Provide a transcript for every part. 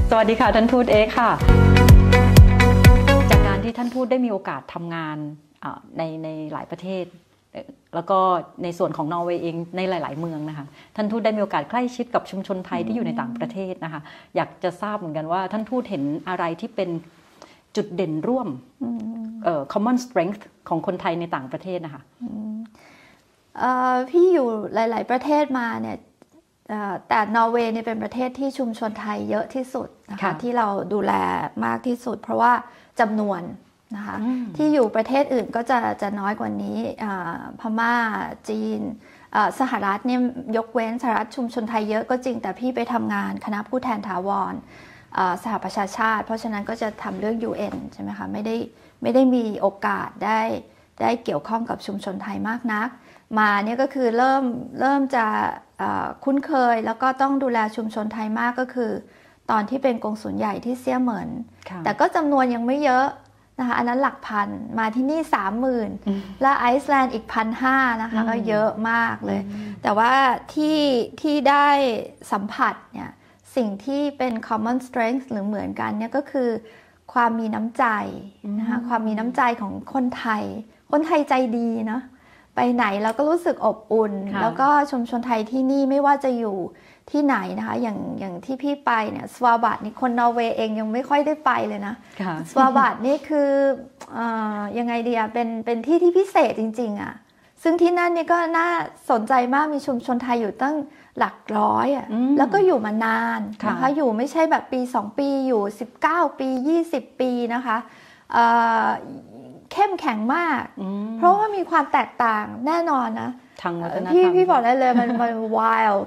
สวัสดีค่ะท่านทูตเอกค่ะจากการที่ท่านทูตได้มีโอกาสทำงานในหลายประเทศแล้วก็ในส่วนของนอร์เวย์เองในหลายๆเมืองนะคะท่านทูตได้มีโอกาสใกล้ชิดกับชุมชนไทยที่อยู่ในต่างประเทศนะคะอยากจะทราบเหมือนกันว่าท่านทูตเห็นอะไรที่เป็นจุดเด่นร่วมcommon strength ของคนไทยในต่างประเทศนะคะพี่อยู่หลายๆประเทศมาเนี่ยแต่นอร์เวย์เนี่ยเป็นประเทศที่ชุมชนไทยเยอะที่สุดนะคะที่เราดูแลมากที่สุดเพราะว่าจำนวนนะคะที่อยู่ประเทศอื่นก็จะน้อยกว่านี้พม่าจีนสหรัฐเนี่ยยกเว้นสหรัฐชุมชนไทยเยอะก็จริงแต่พี่ไปทำงานคณะผู้แทนถาวรสหประชาชาติเพราะฉะนั้นก็จะทำเรื่อง UN ใช่ไหมคะไม่ได้มีโอกาสได้เกี่ยวข้องกับชุมชนไทยมากนักมาเนี่ยก็คือเริ่มจะคุ้นเคยแล้วก็ต้องดูแลชุมชนไทยมากก็คือตอนที่เป็นกงสุลใหญ่ที่เซี่ยเหมินแต่ก็จำนวนยังไม่เยอะนะคะอันนั้นหลักพันมาที่นี่ 30,000 และไอซ์แลนด์อีก 1,500 นะคะก็เยอะมากเลยแต่ว่าที่ได้สัมผัสเนี่ยสิ่งที่เป็น common strength หรือเหมือนกันเนี่ยก็คือความมีน้ำใจนะคะความมีน้ำใจของคนไทยใจดีเนาะไปไหนเราก็รู้สึกอบอุ่นแล้วก็ชุมชนไทยที่นี่ไม่ว่าจะอยู่ที่ไหนนะคะอย่างที่พี่ไปเนี่ยสวาบาดนี่คนนอร์เวย์เองยังไม่ค่อยได้ไปเลยนะสวาบาดนี่คือยังไงดีอะเป็นที่ที่พิเศษจริงๆอะซึ่งที่นั่นนี่ก็น่าสนใจมากมีชุมชนไทยอยู่ตั้งหลักร้อยอะแล้วก็อยู่มานานนะคะอยู่ไม่ใช่แบบปี2ปีอยู่19ปี20ปีนะคะเข้มแข็งมากเพราะว่ามีความแตกต่างแน่นอนนะพี่บอกได้เลยมัน wild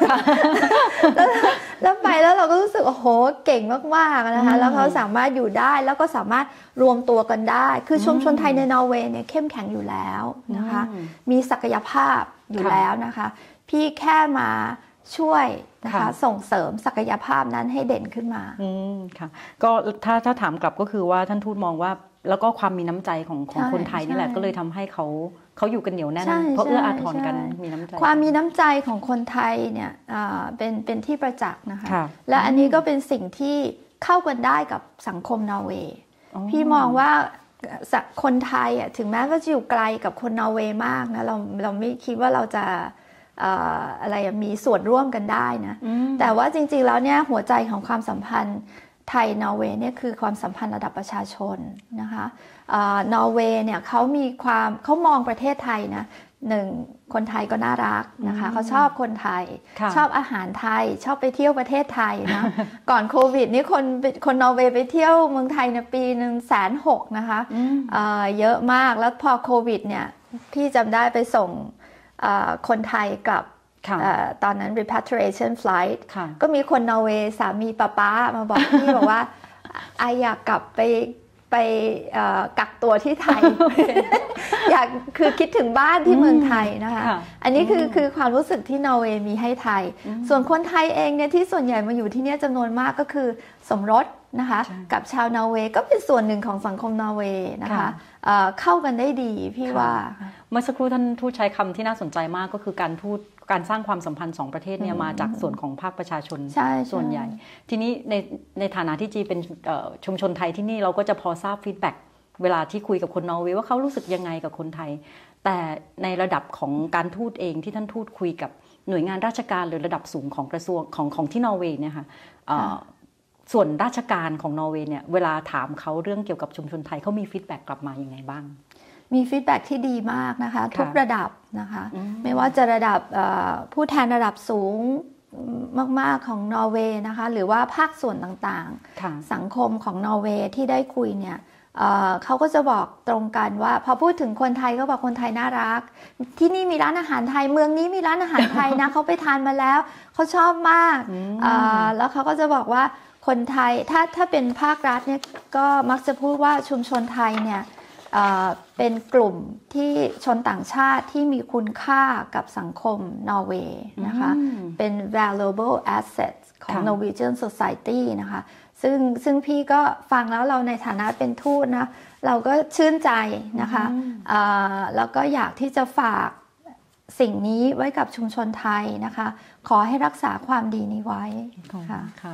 แล้วไปแล้วเราก็รู้สึกโอ้โหเก่งมากๆนะคะแล้วเขาสามารถอยู่ได้แล้วก็สามารถรวมตัวกันได้คือชุมชนไทยในนอร์เวย์เนี่ยเข้มแข็งอยู่แล้วนะคะมีศักยภาพอยู่แล้วนะคะพี่แค่มาช่วยนะคะส่งเสริมศักยภาพนั้นให้เด่นขึ้นมาค่ะก็ถ้าถามกลับก็คือว่าท่านทูตมองว่าแล้วก็ความมีน้ำใจของคนไทยนี่แหละก็เลยทำให้เขาอยู่กันเหนียวแน่นเพราะเอื้ออาทรกันมีน้ำใจความมีน้ำใจของคนไทยเนี่ยเป็นที่ประจักษ์นะคะและอันนี้ก็เป็นสิ่งที่เข้ากันได้กับสังคมนอร์เวย์พี่มองว่าคนไทยถึงแม้ว่าจะอยู่ไกลกับคนนอร์เวย์มากนะเราไม่คิดว่าเราจะอะไรมีส่วนร่วมกันได้นะแต่ว่าจริงๆแล้วเนี่ยหัวใจของความสัมพันธ์ไทยนอร์เวย์เนี่ยคือความสัมพันธ์ระดับประชาชนนะคะนอร์เวย์เนี่ยเขามองประเทศไทยนะหนึ่งคนไทยก็น่ารักนะคะเขาชอบคนไทยชอบอาหารไทยชอบไปเที่ยวประเทศไทยนะ ก่อนโควิดนี่คนนอร์เวย์ไปเที่ยวเมืองไทยในปีนึง160,000นะคะเยอะมากแล้วพอโควิดเนี่ยพี่จำได้ไปส่งคนไทยกลับตอนนั้น repatriation flight ก็มีคนนอร์เวย์สามีป้ามาบอกพี่บอกว่าอยากกลับไปกักตัวที่ไทย คือคิดถึงบ้านที่เมืองไทยนะคะอันนี้คือความรู้สึกที่นอร์เวย์มีให้ไทยส่วนคนไทยเองเนี่ยที่ส่วนใหญ่มาอยู่ที่นี่จำนวนมากก็คือสมรสนะคะกับชาวนอร์เวย์ก็เป็นส่วนหนึ่งของสังคมนอร์เวย์นะคะเข้ากันได้ดีพี่ว่าเมื่อสักครู่ท่านทูตใช้คำที่น่าสนใจมากก็คือการสร้างความสัมพันธ์2ประเทศเนี่ยมาจากส่วนของภาคประชาชนส่วนใหญ่ทีนี้ในฐานะที่จีเป็นชุมชนไทยที่นี่เราก็จะพอทราบฟีดแบ็กเวลาที่คุยกับคนนอร์เวย์ว่าเขารู้สึกยังไงกับคนไทยแต่ในระดับของการทูตเองที่ท่านทูตคุยกับหน่วยงานราชการหรือระดับสูงของกระทรวงของที่นอร์เวย์เนี่ยค่ะส่วนราชการของนอร์เวย์เนี่ยเวลาถามเขาเรื่องเกี่ยวกับชุมชนไทยเขามีฟีดแบ็กกลับมายังไงบ้างมีฟีดแบ็กที่ดีมากนะคะทุกระดับนะคะไม่ว่าจะระดับผู้แทนระดับสูงมากๆของนอร์เวย์นะคะหรือว่าภาคส่วนต่างๆสังคมของนอร์เวย์ที่ได้คุยเนี่ยเขาก็จะบอกตรงกันว่าพอพูดถึงคนไทยก็บอกคนไทยน่ารักที่นี่มีร้านอาหารไทยเมืองนี้มีร้านอาหารไทยนะ เขาไปทานมาแล้วเขาชอบมากแล้วเขาก็จะบอกว่าคนไทยถ้าเป็นภาครัฐเนี่ยก็มักจะพูดว่าชุมชนไทยเนี่ยเป็นกลุ่มที่ชนต่างชาติที่มีคุณค่ากับสังคมนอร์เวย์นะคะเป็น valuable assets ของ Norwegian Society นะคะซึ่งพี่ก็ฟังแล้วเราในฐานะเป็นทูตนะเราก็ชื่นใจนะคะแล้วก็อยากที่จะฝากสิ่งนี้ไว้กับชุมชนไทยนะคะขอให้รักษาความดีนี้ไว้ค่ะ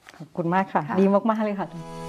ขอบคุณมากค่ะดีมากๆเลยค่ะ